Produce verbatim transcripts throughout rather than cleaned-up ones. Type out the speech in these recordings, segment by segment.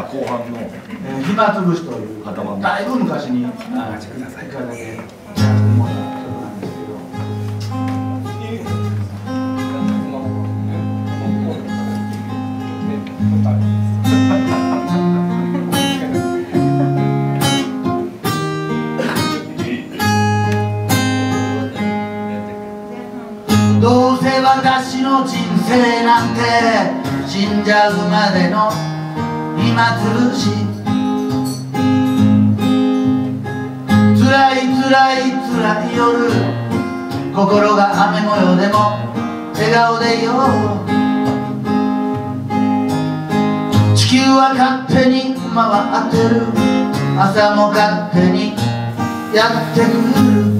後半の、 えー、暇つぶしというだいぶ昔にいただけたものなんですけど、どうせ私の人生なんて死んじゃうまでの暇つぶし、つらいつらいつらい夜、心が雨模様でも笑顔でいよう。地球は勝手に回ってる、朝も勝手にやってくる、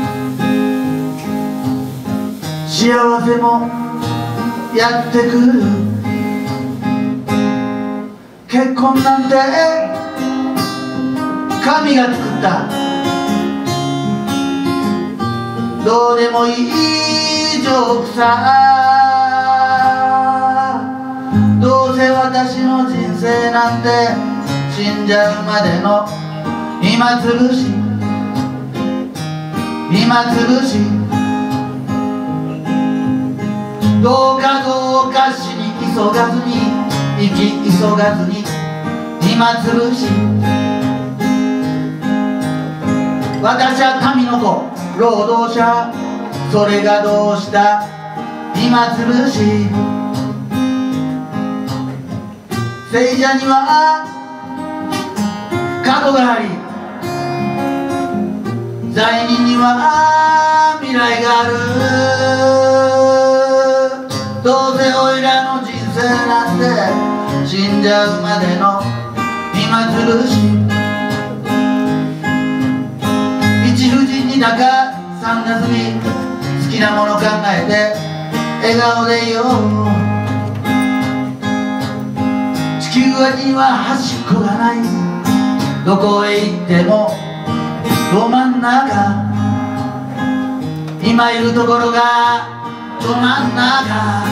幸せもやってくる。結婚なんて神が作った、どうでもいいジョークさ。どうせ私の人生なんて死んじゃうまでの暇つぶし、暇つぶし。どうかどうか死に急がずに、生き急がずに暇つぶし。私は神の子、労働者、それがどうした暇つぶし。聖者には角があり、罪人には未来がある。どうせおいらの人生なんて死んじゃうまでの暇つぶし。一夫人にだか三なすび、好きなもの考えて笑顔でいよう。地球には端っこがない、どこへ行ってもど真ん中。今いるところがど真ん中。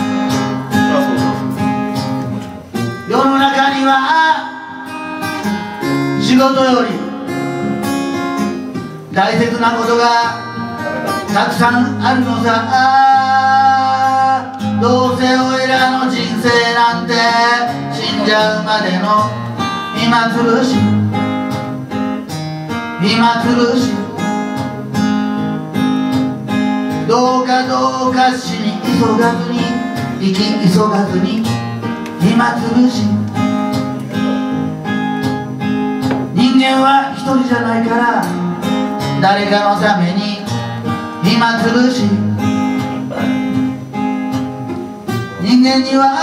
世の中には仕事より大切なことがたくさんあるのさ。どうせおいらの人生なんて死んじゃうまでの暇つぶし、暇つぶし。どうかどうか死に急がずに、生き急がずに暇つぶし。人間は一人じゃないから、誰かのために暇つぶし。人間には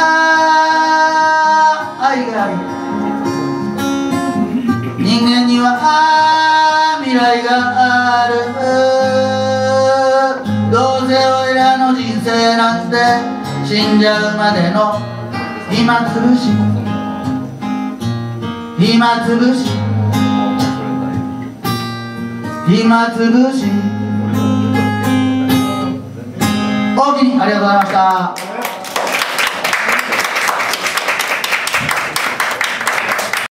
愛があり、人間には未来がある。どうせおいらの人生なんて死んじゃうまでの暇つぶし、暇つぶし、暇つぶし。おおきにありがとうございました。